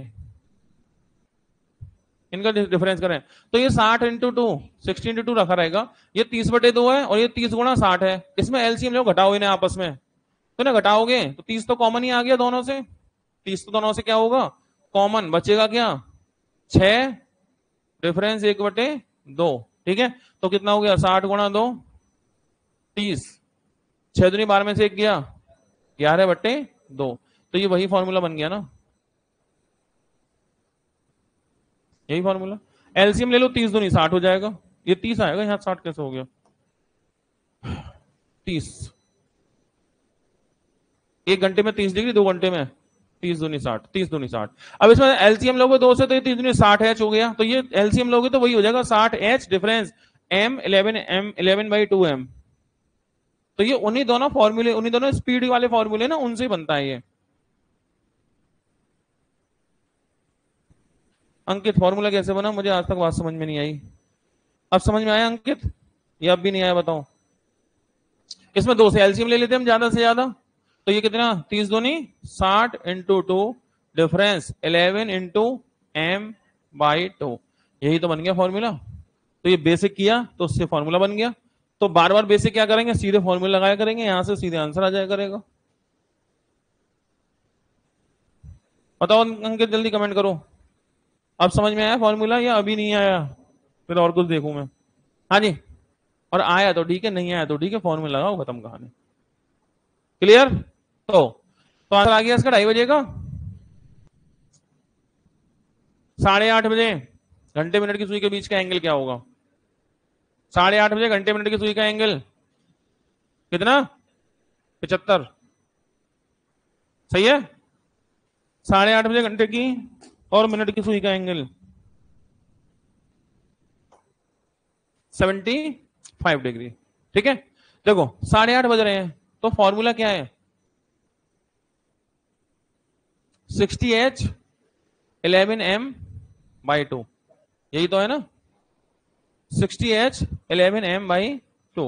इनका डिफरेंस करें, तो ये साठ into two, sixty into two रखा रहेगा। ये तीस बटे दो है और ये तीस गुणा साठ है। इसमें एलसीएम लोग घटाओ इन्हें आपस में, तो ना घटाओगे तो तीस तो कॉमन ही आ गया दोनों से। तीस तो दोनों से क्या होगा? कॉमन। बचेगा क्या? छह डिफरेंस एक बटे दो। ठीक है, तो कितना हो गया? साठ गुणा दो तीस, छह दूनी बारह में से एक गया, ग्यारह बटे दो। तो ये वही फॉर्मूला बन गया ना, यही फॉर्मूला। एलसीएम ले लो, तीस दूनी साठ हो जाएगा। ये तीस आएगा, यहां साठ कैसे हो गया? तीस, एक घंटे में तीस डिग्री, दो घंटे में तीस दूनी साठ, तीस दूनी साठ। अब इसमें एलसीएम लोगे दो से, तो ये तीस दूनी साठ एच हो गया। तो ये एलसीएम लोगे तो वही हो जाएगा, साठ H difference M eleven, M eleven by two M. तो ये उन्हीं दोनों फॉर्मूले, उन्हीं दोनों स्पीड वाले फॉर्मूले ना, उनसे बनता है ये। अंकित, फॉर्मूला कैसे बना? मुझे आज तक बात समझ में नहीं आई। अब समझ में आया अंकित, या अब भी नहीं आया? बताओ। इसमें दो से एलसीएम ले लेते हैं हम ज्यादा से ज्यादा। तो ये कितना? तीस दूनी साठ into two difference eleven into M by two. यही तो बन गया फॉर्मूला। तो ये बेसिक किया तो उससे फॉर्मूला बन गया। तो बार बार बेसिक क्या करेंगे? सीधे फॉर्मूला लगाया करेंगे, यहां से सीधे आंसर आ जाया करेगा। बताओ अंकित, जल्दी कमेंट करो। अब समझ में आया फॉर्मूला या अभी नहीं आया? फिर और कुछ देखूं मैं। हाँ जी, और आया तो ठीक है, नहीं आया तो ठीक है, फॉर्मूला लगाओ, खत्म कहानी। क्लियर? तो तो आंसर आ गया इसका ढाई बजे का, साढ़े आठ बजे घंटे मिनट की सुई के बीच का एंगल क्या होगा? साढ़े आठ बजे घंटे मिनट की सुई का एंगल कितना? पचहत्तर। सही है। साढ़े आठ बजे घंटे की और मिनट की सुई का एंगल सेवेंटी फाइव डिग्री। ठीक है, देखो साढ़े आठ बज रहे हैं तो फॉर्मूला क्या है, sixty H eleven M by two, यही तो है ना, sixty H eleven M by two.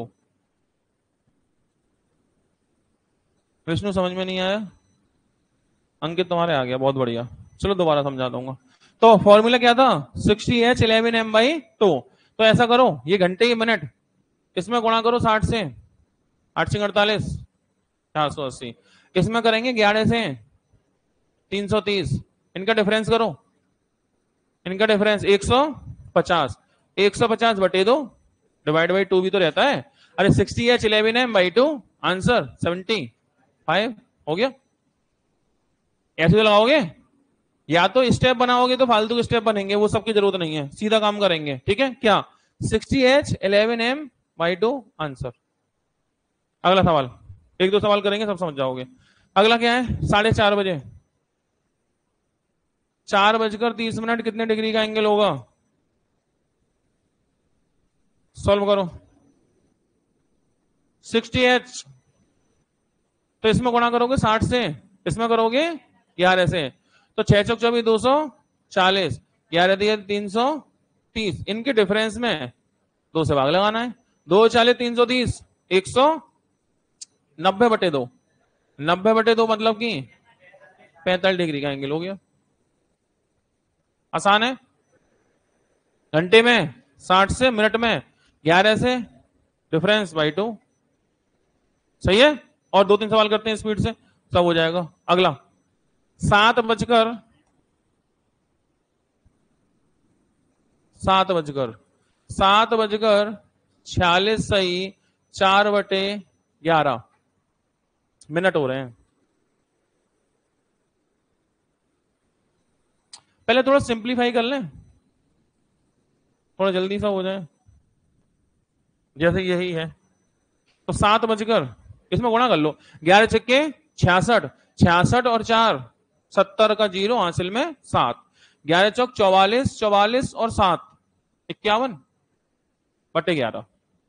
Vishnu समझ में नहीं आया, अंकित तुम्हारे आ गया, बहुत बढ़िया, चलो दोबारा समझा दूंगा। तो फॉर्मूला क्या था, sixty H eleven M by two. तो ऐसा करो, ये घंटे की मिनट इसमें गुणा करो साठ से, आठ से अड़तालीस, चार सौ अस्सी, इसमें करेंगे ग्यारह से तीन सौ तीस, इनका डिफरेंस करो, इनका डिफरेंस एक सौ पचास, एक सौ पचास बटे दो डिवाइड बाई टू भी तो रहता है। अरे sixty H eleven M by two, answer seventy five हो गया। ऐसे तो लगाओगे, या तो स्टेप बनाओगे तो फालतू के स्टेप बनेंगे, वो सबकी जरूरत नहीं है, सीधा काम करेंगे। ठीक है, क्या sixty H eleven M by two answer. अगला सवाल, एक दो सवाल करेंगे सब समझ जाओगे। अगला क्या है, साढ़े चार बजे, चार बजकर तीस मिनट कितने डिग्री का एंगल होगा, सॉल्व करो। सिक्सटी एच तो इसमें गुणा करोगे साठ से, इसमें करोगे ग्यारह से, तो छह चौक चौबीस, दो सौ चालीस, ग्यारह दिए तीन सौ तीस, इनके डिफरेंस में दो से भाग लगाना है, दो चालीस तीन सौ तीस, एक सौ नब्बे बटे दो, नब्बे बटे दो मतलब कि पैंतालीस डिग्री का एंगल हो गया। आसान है, घंटे में साठ से, मिनट में ग्यारह से, डिफरेंस बाई टू। सही है, और दो तीन सवाल करते हैं स्पीड से, सब हो जाएगा। अगला, सात बजकर सात बजकर सात बजकर छियालीस सही चार बटे ग्यारह मिनट हो रहे हैं। पहले थोड़ा सिंप्लीफाई कर लें, थोड़ा जल्दी सा हो जाए, जैसे यही है। तो सात बजकर, इसमें गुणा कर लो, ग्यारह छक्के छियासठ, छियासठ और चार सत्तर का जीरो, हासिल में सात, ग्यारह चौक चौवालीस, चौवालीस और सात इक्यावन बटे ग्यारह।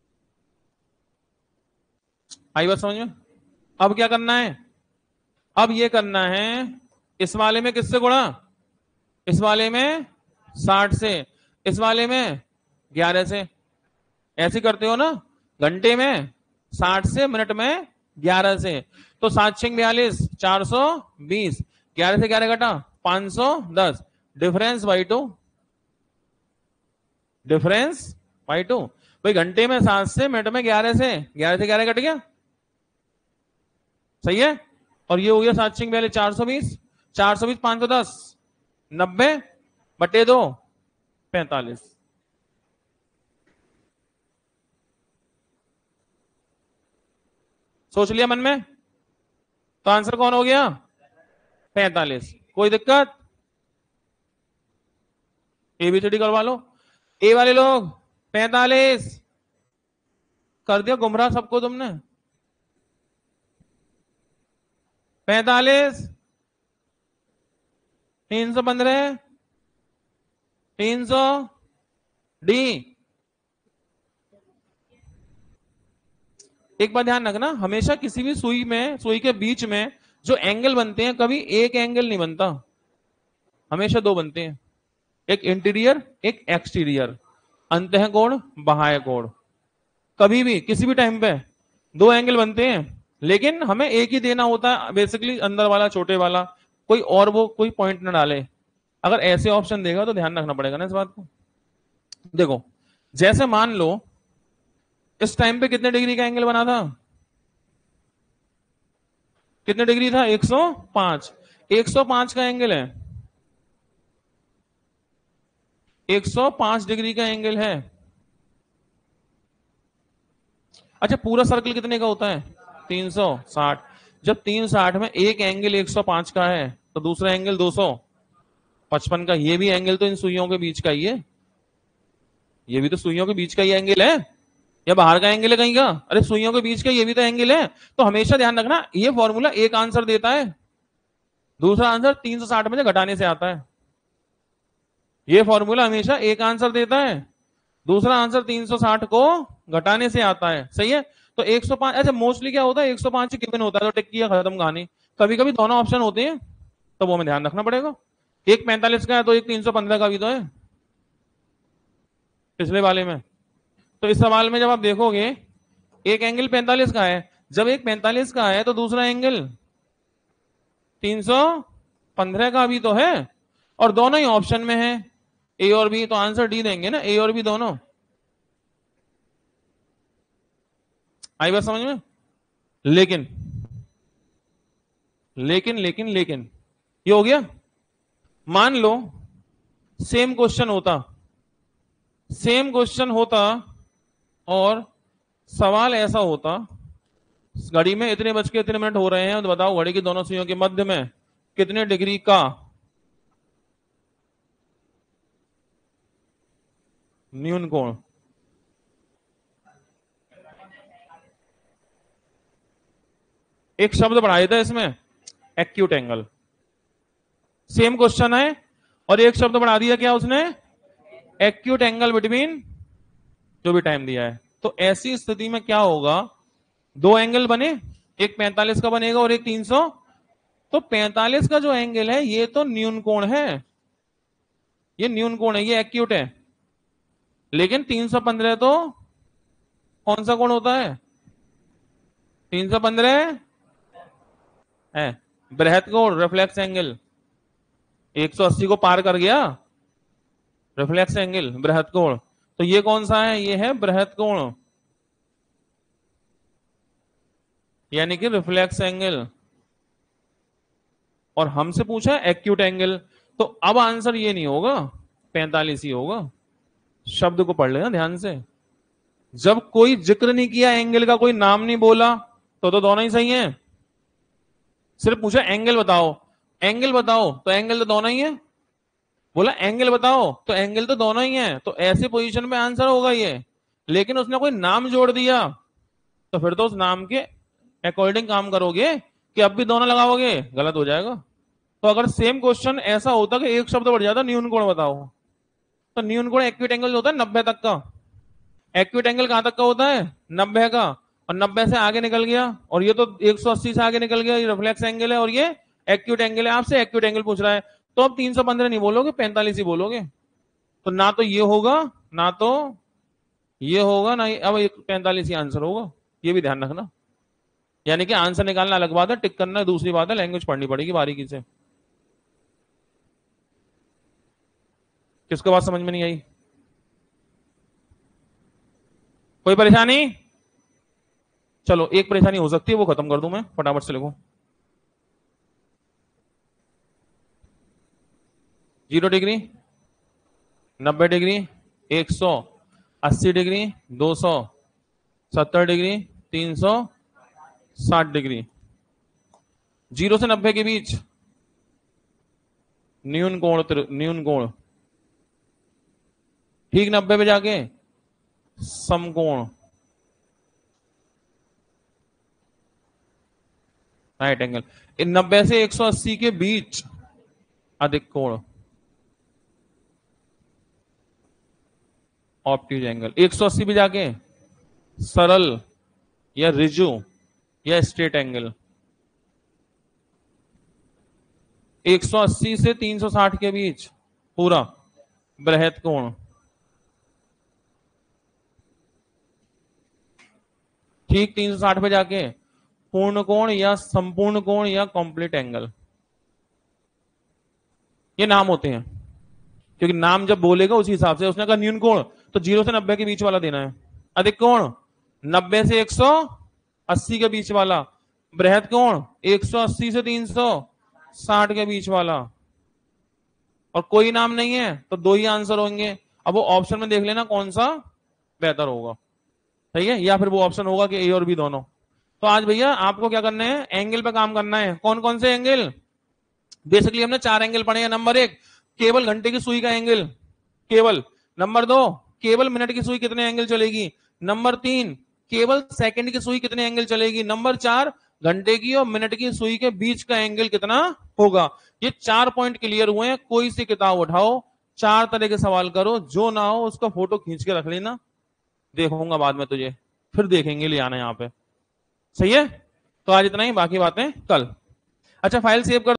आई बात समझ में। अब क्या करना है, अब ये करना है, इस वाले में किससे गुणा, इस वाले में साठ से, इस वाले में ग्यारह से, ऐसे करते हो ना, घंटे में साठ से, मिनट में ग्यारह से, तो सात छह बयालीस, चार सौ बीस, ग्यारह से ग्यारह घटा पांच सौ दस, difference by two, difference by two. भाई घंटे में सात से, मिनट में ग्यारह से, ग्यारह से ग्यारह कट गया, सही है, और ये हो गया सात छह बयालीस, चार सौ बीस, चार सौ बीस पांच सौ दस, नब्बे बटे दो पैंतालीस। सोच लिया मन में, तो आंसर कौन हो गया, पैंतालीस। कोई दिक्कत, एबीसीडी करवा लो। ए वाले लोग पैंतालीस कर दिया, गुमराह सबको तुमने, पैंतालीस, तीन सौ पंद्रह, तीन सौ डी। एक बात ध्यान रखना, हमेशा किसी भी सुई में, सुई के बीच में जो एंगल बनते हैं, कभी एक एंगल नहीं बनता, हमेशा दो बनते हैं, एक इंटीरियर एक एक्सटीरियर, अंतः कोण बाह्य कोण, कभी भी किसी भी टाइम पे दो एंगल बनते हैं, लेकिन हमें एक ही देना होता है बेसिकली, अंदर वाला छोटे वाला, कोई और वो कोई पॉइंट ना डाले। अगर ऐसे ऑप्शन देगा तो ध्यान रखना पड़ेगा ना इस बात को। देखो जैसे मान लो इस टाइम पे कितने डिग्री का एंगल बना था, कितने डिग्री था, एक सौ पांच, एक सौ पांच का एंगल है, एक सौ पांच डिग्री का एंगल है। अच्छा पूरा सर्कल कितने का होता है, तीन सौ साठ। जब तीन सौ साठ में एक एंगल एक सौ पांच का है तो दूसरा एंगल दो सौ पचपन का, ये भी एंगल तो इन सुइयों के बीच का ही है, ये भी तो सुइयों के बीच का ही एंगल है, या बाहर का एंगल है कहीं का, अरे सुइयों के बीच का ये भी तो एंगल है। तो हमेशा ध्यान रखना, ये फॉर्मूला एक आंसर देता है, दूसरा आंसर तीन सौ साठ में से घटाने से आता है। ये फॉर्मूला हमेशा एक आंसर देता है, दूसरा आंसर तीन सौ साठ को घटाने से आता है। सही है। तो एक सौ पाँच, अच्छा मोस्टली क्या होता है, एक सौ पाँच गिवन होता है तो टिक किया, खत्म कहानी। कभी कभी दोनों ऑप्शन होते हैं तो वो हमें ध्यान रखना पड़ेगा। एक पैंतालीस का है तो एक तीन सौ पंद्रह का भी तो है पिछले वाले में। तो इस सवाल में जब आप देखोगे एक एंगल पैंतालीस का है, जब एक पैंतालीस का है तो दूसरा एंगल तीन सौ पंद्रह का भी तो है, और दोनों ही ऑप्शन में है, ए और बी, तो आंसर डी देंगे ना, ए और बी दोनों। आई बात समझ में? लेकिन लेकिन लेकिन लेकिन ये हो गया। मान लो सेम क्वेश्चन होता, सेम क्वेश्चन होता और सवाल ऐसा होता, घड़ी में इतने बज के इतने मिनट हो रहे हैं, तो बताओ घड़ी की दोनों सुइयों के मध्य में कितने डिग्री का न्यून कोण? एक शब्द बढ़ाया था इसमें, एक्यूट एंगल। सेम क्वेश्चन है और एक शब्द बढ़ा दिया, क्या उसने? एक्यूट एंगल बिटवीन जो भी टाइम दिया है। तो ऐसी स्थिति में क्या होगा, दो एंगल बने, एक पैंतालीस का बनेगा और एक तीन सौ। तो पैंतालीस का जो एंगल है ये तो न्यून कोण है, ये न्यून कोण है, ये एक्यूट है। लेकिन तीन सौ पंद्रह तो कौन सा कोण होता है? तीन सौ पंद्रह है बृहत कोण, रिफ्लेक्स एंगल। एक सौ अस्सी को पार कर गया रिफ्लेक्स एंगल, बृहत कोण। तो ये कौन सा है? ये है बृहत कोण, यानी कि रिफ्लेक्स एंगल। और हमसे पूछा एक्यूट एंगल, तो अब आंसर ये नहीं होगा, पैंतालीस ही होगा। शब्द को पढ़ लेना ध्यान से। जब कोई जिक्र नहीं किया एंगल का, कोई नाम नहीं बोला, तो तो दोनों ही सही हैं। सिर्फ पूछा एंगल बताओ, एंगल बताओ, तो एंगल तो दोनों ही है। बोला एंगल बताओ तो एंगल तो दोनों ही है, तो ऐसी पोजीशन में आंसर होगा ये। लेकिन उसने कोई नाम जोड़ दिया तो फिर तो उस नाम के अकॉर्डिंग काम करोगे कि अब भी दोनों लगाओगे, गलत हो जाएगा। तो अगर सेम क्वेश्चन ऐसा होता कि एक शब्द बढ़ जाता, न्यून कोण बताओ, तो न्यून कोण एक्यूट एंगल होता है नब्बे तक का। एक्यूट एंगल कहां तक का होता है? नब्बे का। और नब्बे से आगे निकल गया, और ये तो एक सौ अस्सी से आगे निकल गया, ये रिफ्लेक्स एंगल है और ये एक्यूट एंगल है। आपसे एक्यूट एंगल पूछ रहा है, तो अब तीन सौ पंद्रह नहीं बोलोगे, पैंतालीस ही बोलोगे। तो ना तो ये होगा, ना तो ये होगा, ना अब पैंतालीस ही आंसर होगा। ये भी ध्यान रखना। यानी कि आंसर निकालना अलग बात है, टिक करना दूसरी बात है, लैंग्वेज पढ़नी पड़ेगी बारीकी से। किसको बात समझ में नहीं आई? कोई परेशानी? चलो एक परेशानी हो सकती है, वो खत्म कर दूं मैं, फटाफट से लिखो। जीरो डिग्री, नब्बे डिग्री, एक सौ अस्सी डिग्री, दो सौ सत्तर डिग्री, तीन सौ साठ डिग्री। जीरो से नब्बे के बीच न्यून कोण, न्यून कोण। ठीक नब्बे पे जाके समकोण, राइट एंगल। इन नब्बे से एक सौ अस्सी के बीच अधिक कोण, ऑब्ट्यूज एंगल। एक सौ अस्सी पे जाके सरल या रिजु या स्ट्रेट एंगल। एक सौ अस्सी से तीन सौ साठ के बीच पूरा बृहत कोण। ठीक तीन सौ साठ पे जाके पूर्ण कोण या संपूर्ण कोण या कंप्लीट एंगल। ये नाम होते हैं, क्योंकि नाम जब बोलेगा उसी हिसाब से। उसने कहा न्यून कोण, तो जीरो से नब्बे के बीच वाला देना है। अधिक कोण नब्बे से एक सौ अस्सी के बीच वाला। बृहत कोण एक सौ अस्सी से तीन सौ साठ के बीच वाला। और कोई नाम नहीं है तो दो ही आंसर होंगे। अब वो ऑप्शन में देख लेना कौन सा बेहतर होगा, सही है, या फिर वो ऑप्शन होगा कि ए और बी दोनों। तो आज भैया आपको क्या करना है, एंगल पे काम करना है। कौन कौन से एंगल? बेसिकली हमने चार एंगल पढ़े हैं। नंबर एक, केवल घंटे की सुई का एंगल, केवल। नंबर दो, केवल मिनट की सुई कितने एंगल चलेगी। नंबर तीन, केवल सेकंड की सुई कितने एंगल चलेगी। नंबर चार, घंटे की और मिनट की सुई के बीच का एंगल कितना होगा। ये चार पॉइंट क्लियर हुए हैं। कोई सी किताब उठाओ, चार तरह के सवाल करो, जो ना हो उसका फोटो खींच के रख लेना, देखूंगा बाद में तुझे, फिर देखेंगे ले आना यहाँ पे। सही है, तो आज इतना ही, बाकी बातें कल। अच्छा फाइल सेव कर